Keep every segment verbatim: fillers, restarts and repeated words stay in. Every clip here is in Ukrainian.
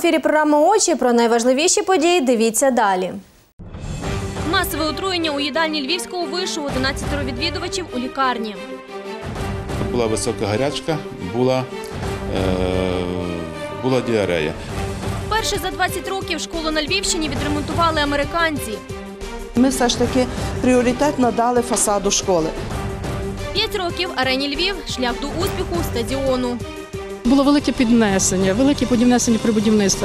ефірі програма «Очі». Про найважливіші події дивіться далі. Масове отруєння у їдальні Львівського вишу, одинадцятеро відвідувачів у лікарні. Була висока гарячка, була, е, була діарея. Вперше за двадцять років школу на Львівщині відремонтували американці. Ми все ж таки пріоритет надали фасаду школи. П'ять років арені Львів – шлях до успіху стадіону. Було велике піднесення, велике піднесення при будівництві.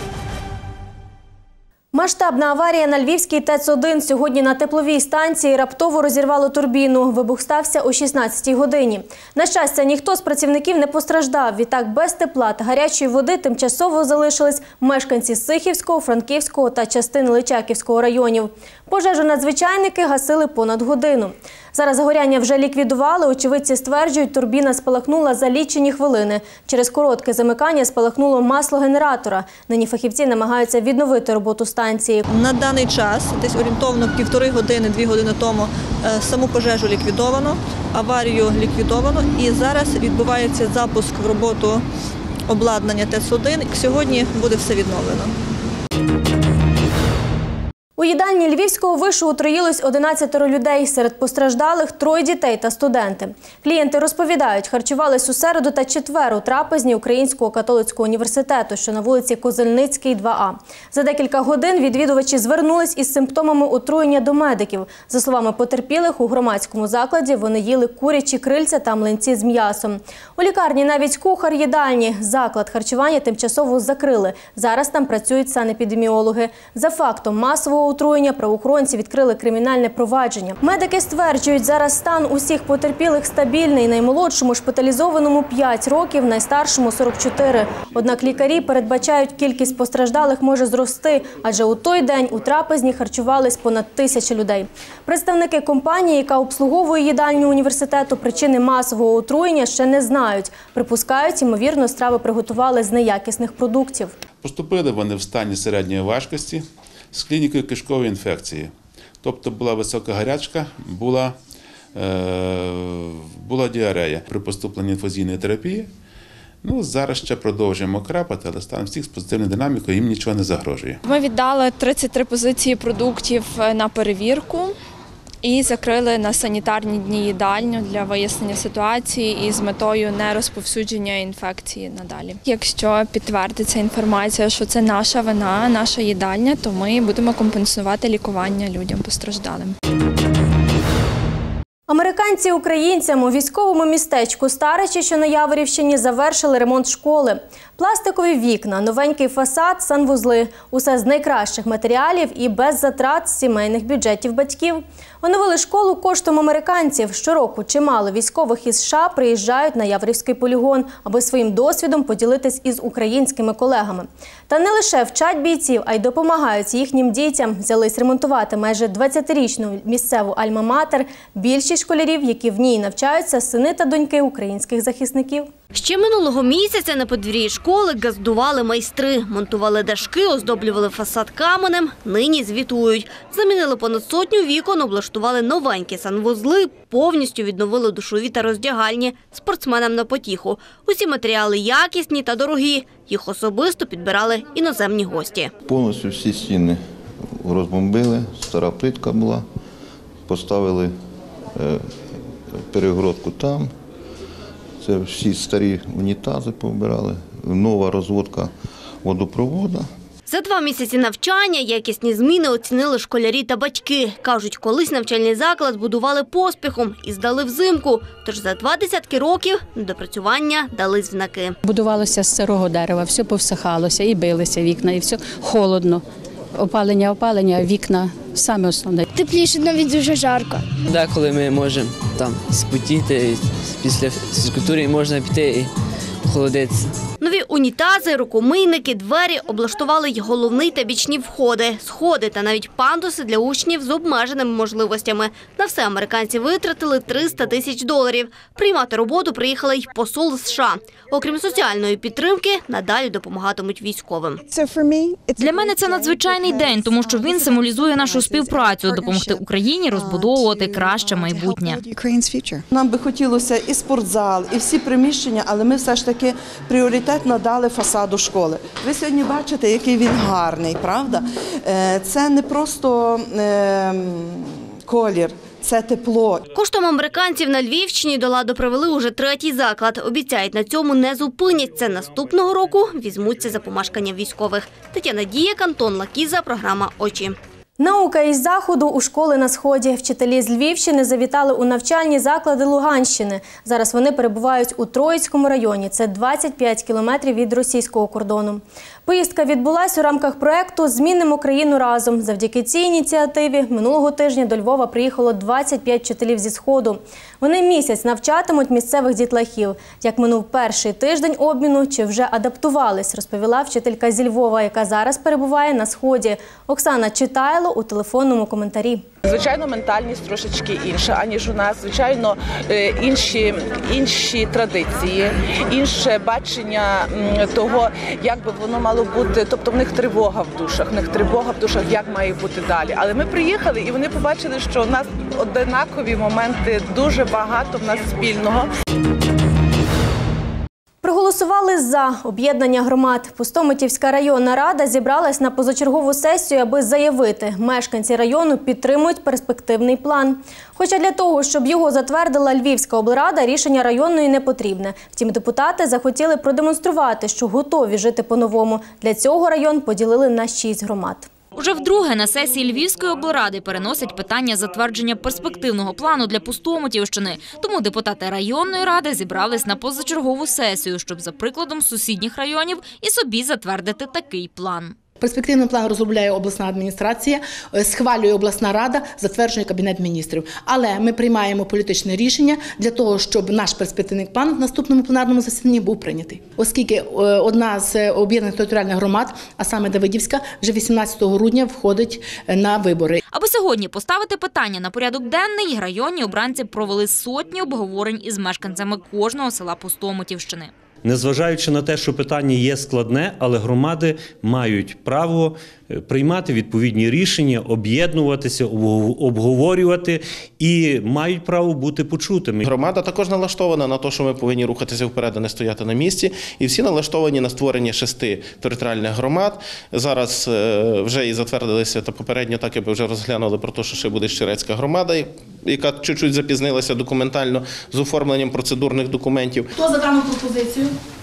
Масштабна аварія на Львівській ТЕЦ один. Сьогодні на тепловій станції раптово розірвало турбіну. Вибух стався о шістнадцятій годині. На щастя, ніхто з працівників не постраждав. Відтак без тепла та гарячої води тимчасово залишились мешканці Сихівського, Франківського та частини Личаківського районів. Пожежу надзвичайники гасили понад годину. Зараз загоряння вже ліквідували. Очевидці стверджують, турбіна спалахнула за лічені хвилини. Через коротке замикання спалахнуло масло генератора. Нині фахівці намагаються відновити роботу станції. На даний час, десь орієнтовно півтори години, дві години тому, саму пожежу ліквідовано, аварію ліквідовано і зараз відбувається запуск в роботу обладнання ТЕЦ один. Сьогодні буде все відновлено. У їдальні Львівського вишу отруїлось одинадцятеро людей. Серед постраждалих – троє дітей та студенти. Клієнти розповідають, харчувались у середу та четвер у трапезні Українського католицького університету, що на вулиці Козельницькій, два А. За декілька годин відвідувачі звернулись із симптомами отруєння до медиків. За словами потерпілих, у громадському закладі вони їли курячі крильця та млинці з м'ясом. У лікарні навіть кухар їдальні. Заклад харчування тимчасово закрили. Зараз там працюють санепідеміологи. За фактом масового отруєння правоохоронці відкрили кримінальне провадження. Медики стверджують, зараз стан усіх потерпілих стабільний. Наймолодшому шпиталізованому п'ять років, найстаршому – сорок чотири. Однак лікарі передбачають, кількість постраждалих може зрости, адже у той день у трапезні харчувались понад тисяча людей. Представники компанії, яка обслуговує їдальню університету, причини масового отруєння ще не знають. Припускають, ймовірно, страви приготували з неякісних продуктів. Поступили вони в стані середньої важкості з клінікою кишкової інфекції. Тобто була висока гарячка, була, е, була діарея. При поступленні інфузійної терапії, ну, зараз ще продовжуємо крапати, але стан всіх з позитивною динамікою, їм нічого не загрожує. Ми віддали тридцять три позиції продуктів на перевірку і закрили на санітарні дні їдальню для вияснення ситуації і з метою нерозповсюдження інфекції надалі. Якщо підтвердиться інформація, що це наша вина, наша їдальня, то ми будемо компенсувати лікування людям постраждалим. Американці українцям у військовому містечку Старичі, що на Яворівщині, завершили ремонт школи. Пластикові вікна, новенький фасад, санвузли – усе з найкращих матеріалів і без затрат з сімейних бюджетів батьків. Оновили школу коштом американців. Щороку чимало військових із США приїжджають на Яворівський полігон, аби своїм досвідом поділитись із українськими колегами. Та не лише вчать бійців, а й допомагають їхнім дітям. Взялись ремонтувати майже двадцятирічну місцеву альма-матер. Більшість школярів, які в ній навчаються, сини та доньки українських захисників. Ще минулого місяця на подвір'ї школи газдували майстри. Монтували дашки, оздоблювали фасад каменем. Нині звітують. Замінили понад сотню вікон, облаштували новенькі санвузли, повністю відновили душові та роздягальні спортсменам на потіху. Усі матеріали якісні та дорогі. Їх особисто підбирали іноземні гості. Повністю всі стіни розбомбили, стара плитка була, поставили перегородку там. Це всі старі унітази повбирали, нова розводка водопроводу. За два місяці навчання якісні зміни оцінили школярі та батьки. Кажуть, колись навчальний заклад будували поспіхом і здали взимку. Тож за два десятки років недопрацювання дали знаки. Будувалося з сирого дерева, все повсихалося, і билися вікна, і все холодно. Опалення, опалення, а вікна – саме основне. Тепліше, навіть дуже жарко. Деколи ми можемо там спотіти, після фізкультури можна піти і охолодитися. Нові унітази, рукомийники, двері облаштували й головний та бічні входи, сходи та навіть пандуси для учнів з обмеженими можливостями. На все американці витратили триста тисяч доларів. Приймати роботу приїхали й посол США. Окрім соціальної підтримки, надалі допомагатимуть військовим. Для мене це надзвичайний день, тому що він символізує нашу співпрацю, допомогти Україні розбудовувати краще майбутнє. Нам би хотілося і спортзал, і всі приміщення, але ми все ж таки пріоритет пріоритет надали фасаду школи. Ви сьогодні бачите, який він гарний, правда? Це не просто колір. Це тепло. Коштом американців на Львівщині до ладу привели уже третій заклад. Обіцяють, на цьому не зупиняться. Наступного року візьмуться за помешкання військових. Тетяна Дієк, Антон Лакіза, програма «Очі». Наука із заходу у школи на Сході. Вчителі з Львівщини завітали у навчальні заклади Луганщини. Зараз вони перебувають у Троїцькому районі. Це двадцять п'ять кілометрів від російського кордону. Поїздка відбулась у рамках проєкту «Змінимо країну разом». Завдяки цій ініціативі минулого тижня до Львова приїхало двадцять п'ять вчителів зі Сходу. Вони місяць навчатимуть місцевих дітлахів. Як минув перший тиждень обміну, чи вже адаптувались, розповіла вчителька зі Львова, яка зараз перебуває на Сході. Оксана Читайло у телефонному коментарі. Звичайно, ментальність трошечки інша, аніж у нас. Звичайно, інші, інші традиції, інше бачення того, як би воно мало бути. Тобто в них тривога в душах, в них тривога в душах, як має бути далі. Але ми приїхали і вони побачили, що в нас однакові моменти, дуже багато в нас спільного. Проголосували за об'єднання громад. Пустомитівська районна рада зібралась на позачергову сесію, аби заявити, мешканці району підтримують перспективний план. Хоча для того, щоб його затвердила Львівська облрада, рішення районної не потрібне. Втім, депутати захотіли продемонструвати, що готові жити по-новому. Для цього район поділили на шість громад. Уже вдруге на сесії Львівської облради переносять питання затвердження перспективного плану для Пустомитівщини. Тому депутати районної ради зібрались на позачергову сесію, щоб за прикладом сусідніх районів і собі затвердити такий план. Перспективний план розробляє обласна адміністрація, схвалює обласна рада, затверджує Кабінет міністрів. Але ми приймаємо політичне рішення для того, щоб наш перспективний план в наступному пленарному засіданні був прийнятий. Оскільки одна з об'єднаних територіальних громад, а саме Давидівська, вже вісімнадцятого грудня входить на вибори. Аби сьогодні поставити питання на порядок денний, районні обранці провели сотні обговорень із мешканцями кожного села Пустомитівщини. Незважаючи на те, що питання є складне, але громади мають право приймати відповідні рішення, об'єднуватися, обговорювати і мають право бути почутими. Громада також налаштована на те, що ми повинні рухатися вперед, а не стояти на місці. І всі налаштовані на створення шести територіальних громад. Зараз вже і затвердилися, та попередньо так і вже розглянули про те, що ще буде Щерецька громада, яка чуть-чуть запізнилася документально з оформленням процедурних документів. Хто за дану пропозицію?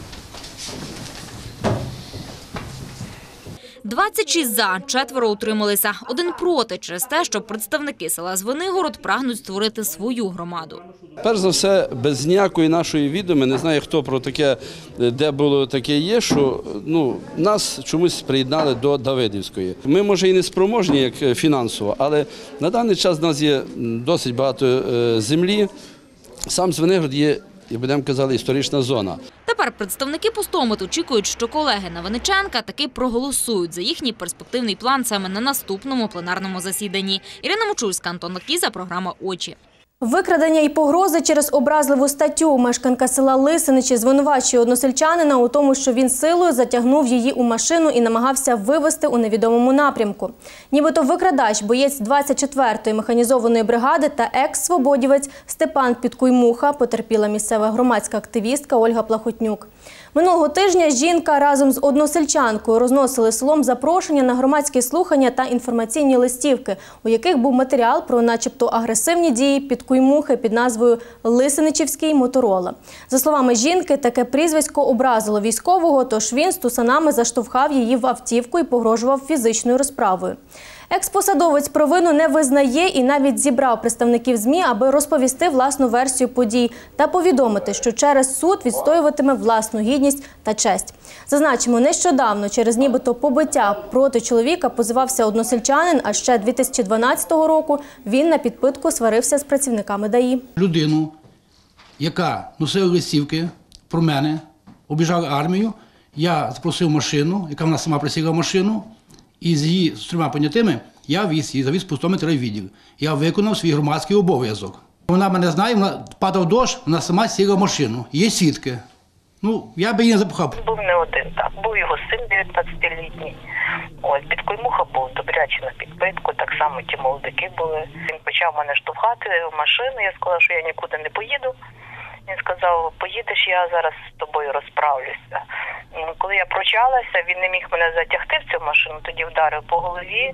двадцять шість за, четверо утрималися, один проти через те, що представники села Звенигород прагнуть створити свою громаду. Перш за все, без ніякої нашої відоми, не знаю, хто про таке, де було таке є, що ну, нас чомусь приєднали до Давидівської. Ми, може, і не спроможні, як фінансово, але на даний час в нас є досить багато землі. Сам Звенигород є, і будемо казати, історична зона. Тепер представники Пустомит очікують, що колеги Навиниченка таки проголосують за їхній перспективний план саме на наступному пленарному засіданні. Ірина Мочульська, Антон Лакіза, програма «Очі». Викрадення і погрози через образливу статтю. Мешканка села Лисиничі звинувачує односельчанина у тому, що він силою затягнув її у машину і намагався вивезти у невідомому напрямку. Нібито викрадач, боєць двадцять четвертої механізованої бригади та екс-свободівець Степан Підкуймуха, потерпіла місцева громадська активістка Ольга Плахотнюк. Минулого тижня жінка разом з односельчанкою розносили селом запрошення на громадські слухання та інформаційні листівки, у яких був матеріал про начебто агресивні дії Підкуймухи під назвою «Лисиничівський Моторола». За словами жінки, таке прізвисько образило військового, тож він з тусанами заштовхав її в автівку і погрожував фізичною розправою. Експосадовець провину не визнає і навіть зібрав представників ЗМІ, аби розповісти власну версію подій та повідомити, що через суд відстоюватиме власну гідність та честь. Зазначимо, нещодавно через нібито побиття проти чоловіка позивався односельчанин, а ще дві тисячі дванадцятого року він на підпитку сварився з працівниками ДАІ. Людину, яка носила листівки про мене, обіжала армію, я запросив машину, яка вона сама присіла в машину, і з її з трьома понятими я віз її, завіз Пустомит райвідділ. Я виконав свій громадський обов'язок. Вона мене знає, вона падав дощ, вона сама сіла в машину. Є свідки. Ну, я би її не запхав. Був не один, так. Був його син дев'ятнадцятилітній. Ось, Підкуймуха був добряче на підпитку, так само ті молодики були. Він почав мене штовхати в машину, я сказала, що я нікуди не поїду. Він сказав, поїдеш, я зараз з тобою розправлюся. Коли я пручалася, він не міг мене затягти в цю машину, тоді вдарив по голові.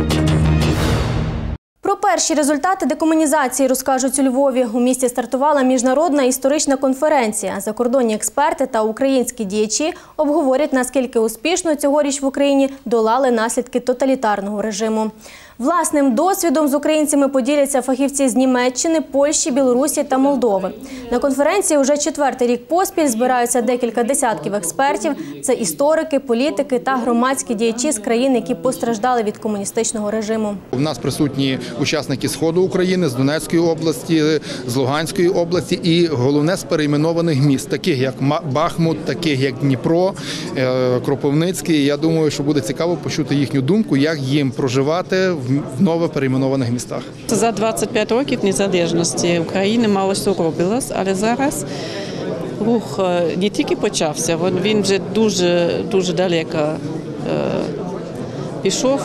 Про перші результати декомунізації розкажуть у Львові. У місті стартувала міжнародна історична конференція. Закордонні експерти та українські діячі обговорять, наскільки успішно цьогоріч в Україні долали наслідки тоталітарного режиму. Власним досвідом з українцями поділяться фахівці з Німеччини, Польщі, Білорусі та Молдови. На конференції уже четвертий рік поспіль збираються декілька десятків експертів. Це історики, політики та громадські діячі з країн, які постраждали від комуністичного режиму. У нас присутні учасники Сходу України, з Донецької області, з Луганської області і, головне, з перейменованих міст, таких як Бахмут, таких як Дніпро, Кропивницький. Я думаю, що буде цікаво почути їхню думку, як їм проживати в ново перейменованих містах. За двадцять п'ять років незалежності України мало що робилось, але зараз рух не тільки почався, він вже дуже, дуже далеко е, пішов.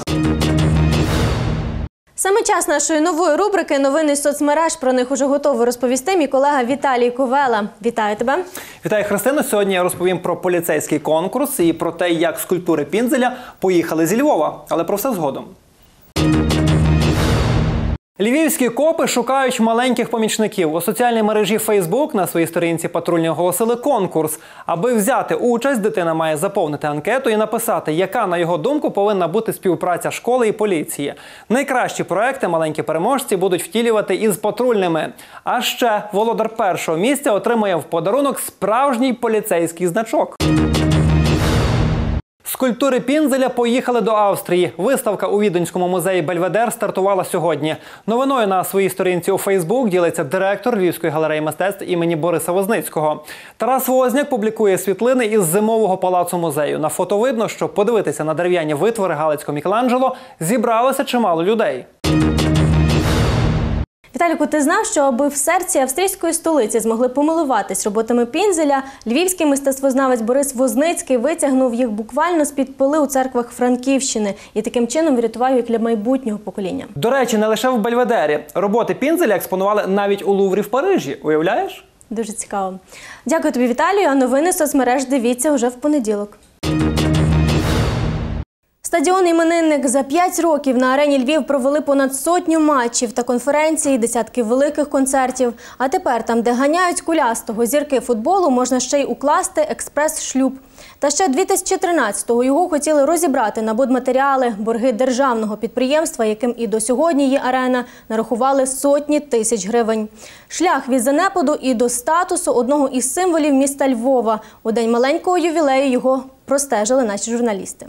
Саме час нашої нової рубрики «Новини з соцмереж». Про них уже готовий розповісти мій колега Віталій Ковела. Вітаю тебе. Вітаю, Христино. Сьогодні я розповім про поліцейський конкурс і про те, як скульптури Пінзеля поїхали зі Львова. Але про все згодом. Львівські копи шукають маленьких помічників. У соціальній мережі Facebook на своїй сторінці патрульні оголосили конкурс. Аби взяти участь, дитина має заповнити анкету і написати, яка, на його думку, повинна бути співпраця школи і поліції. Найкращі проекти маленькі переможці будуть втілювати із патрульними. А ще володар першого місця отримує в подарунок справжній поліцейський значок. Скульптури Пінзеля поїхали до Австрії. Виставка у Віденському музеї Бельведер стартувала сьогодні. Новиною на своїй сторінці у Фейсбук ділиться директор Львівської галереї мистецтв імені Бориса Возницького. Тарас Возняк публікує світлини із зимового палацу музею. На фото видно, що подивитися на дерев'яні витвори Галицького Мікеланджело зібралося чимало людей. Віталіку, ти знав, що аби в серці австрійської столиці змогли помилуватись роботами Пінзеля, львівський мистецтвознавець Борис Возницький витягнув їх буквально з-під пили у церквах Франківщини і таким чином врятував їх для майбутнього покоління. До речі, не лише в Бельведері. Роботи Пінзеля експонували навіть у Луврі в Парижі. Уявляєш? Дуже цікаво. Дякую тобі, Віталію, а новини соцмереж дивіться вже в понеділок. Стадіон «Іменинник» за п'ять років на арені Львів провели понад сотню матчів та конференцій, десятки великих концертів. А тепер там, де ганяють кулястого зірки футболу, можна ще й укласти експрес-шлюб. Та ще дві тисячі тринадцятого його хотіли розібрати на будматеріали. Борги державного підприємства, яким і до сьогодні є арена, нарахували сотні тисяч гривень. Шлях від занепаду і до статусу одного із символів міста Львова. У день маленького ювілею його простежили наші журналісти.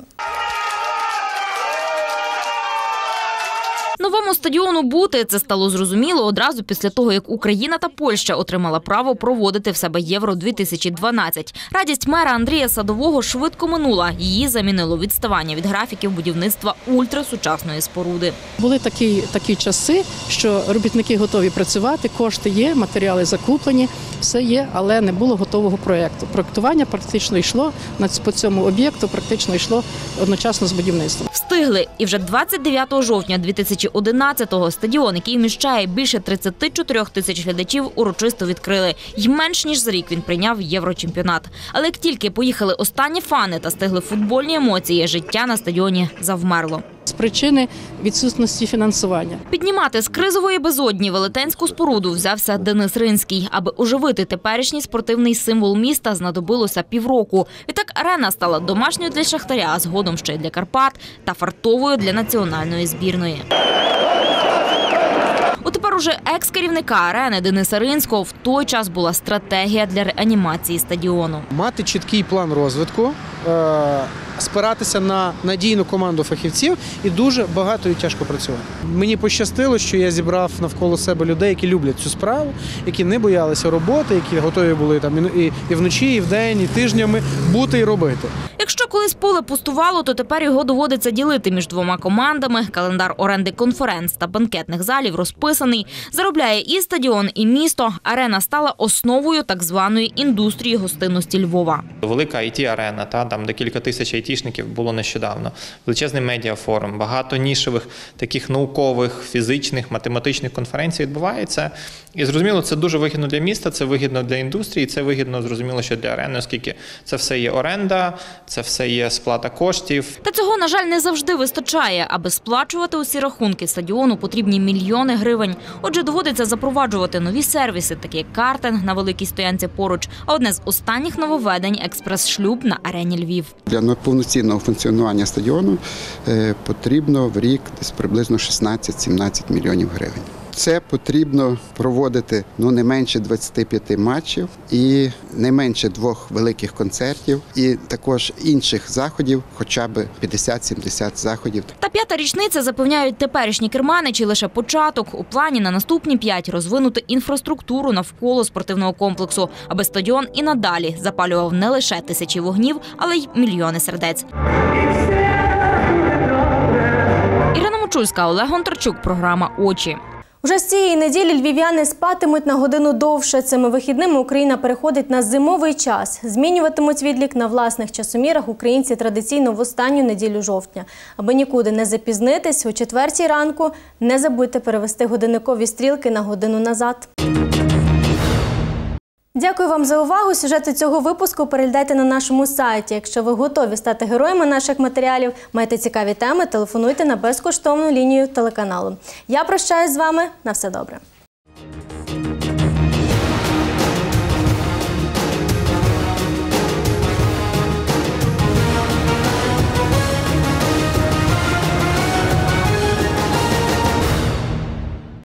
Новому стадіону бути – це стало зрозуміло одразу після того, як Україна та Польща отримала право проводити в себе Євро дві тисячі дванадцять. Радість мера Андрія Садового швидко минула. Її замінило відставання від графіків будівництва ультрасучасної споруди. Були такі, такі часи, що робітники готові працювати, кошти є, матеріали закуплені, все є, але не було готового проєкту. Проєктування практично йшло, по цьому об'єкту практично йшло одночасно з будівництвом. Встигли. І вже двадцять дев'ятого жовтня дві тисячі одинадцятого стадіон, який вміщає більше тридцяти чотирьох тисяч глядачів, урочисто відкрили. І менш ніж за рік він прийняв єврочемпіонат. Але як тільки поїхали останні фани та стигли футбольні емоції, життя на стадіоні завмерло. З причини відсутності фінансування. Піднімати з кризової безодні велетенську споруду взявся Денис Ринський. Аби оживити теперішній спортивний символ міста, знадобилося півроку. Відтак арена стала домашньою для Шахтаря, а згодом ще й для Карпат та фартовою для національної збірної. У тепер уже екс-керівника арени Дениса Ринського в той час була стратегія для реанімації стадіону. Мати чіткий план розвитку, спиратися на надійну команду фахівців і дуже багато і тяжко працювати. Мені пощастило, що я зібрав навколо себе людей, які люблять цю справу, які не боялися роботи, які готові були там і, і вночі, і вдень, і тижнями бути і робити. Якщо колись поле пустувало, то тепер його доводиться ділити між двома командами. Календар оренди конференц та банкетних залів розписаний. Заробляє і стадіон, і місто. Арена стала основою так званої індустрії гостинності Львова. Велика ай ті-арена, та, там декілька тисяч ай айтішників було нещодавно. Величезний медіафорум, багато нішевих таких наукових, фізичних, математичних конференцій відбувається. І зрозуміло, це дуже вигідно для міста, це вигідно для індустрії, це вигідно, зрозуміло, що для арени, оскільки це все є оренда, це все є сплата коштів. Та цього, на жаль, не завжди вистачає. Аби сплачувати усі рахунки стадіону, потрібні мільйони гривень. Отже, доводиться запроваджувати нові сервіси, такі як картинг на великій стоянці поруч. А одне з останніх нововведень – експрес-шлюб на арені Львів. Для повноцінного функціонування стадіону потрібно в рік десь приблизно шістнадцять-сімнадцять мільйонів гривень. Це потрібно проводити ну, не менше двадцяти п'яти матчів і не менше двох великих концертів і також інших заходів, хоча б п'ятдесят-сімдесят заходів. Та п'ята річниця, запевняють теперішні керманичі, лише початок. У плані на наступні п'ять розвинути інфраструктуру навколо спортивного комплексу, аби стадіон і надалі запалював не лише тисячі вогнів, але й мільйони сердець. Ірина Мочульська, Олег Гонтарчук, програма «Очі». Уже з цієї неділі львів'яни спатимуть на годину довше. Цими вихідними Україна переходить на зимовий час. Змінюватимуть відлік на власних часомірах українці традиційно в останню неділю жовтня. Аби нікуди не запізнитись, о четвертій ранку не забудьте перевести годинникові стрілки на годину назад. Дякую вам за увагу. Сюжети цього випуску переглядайте на нашому сайті. Якщо ви готові стати героями наших матеріалів, маєте цікаві теми, телефонуйте на безкоштовну лінію телеканалу. Я прощаюсь з вами. На все добре.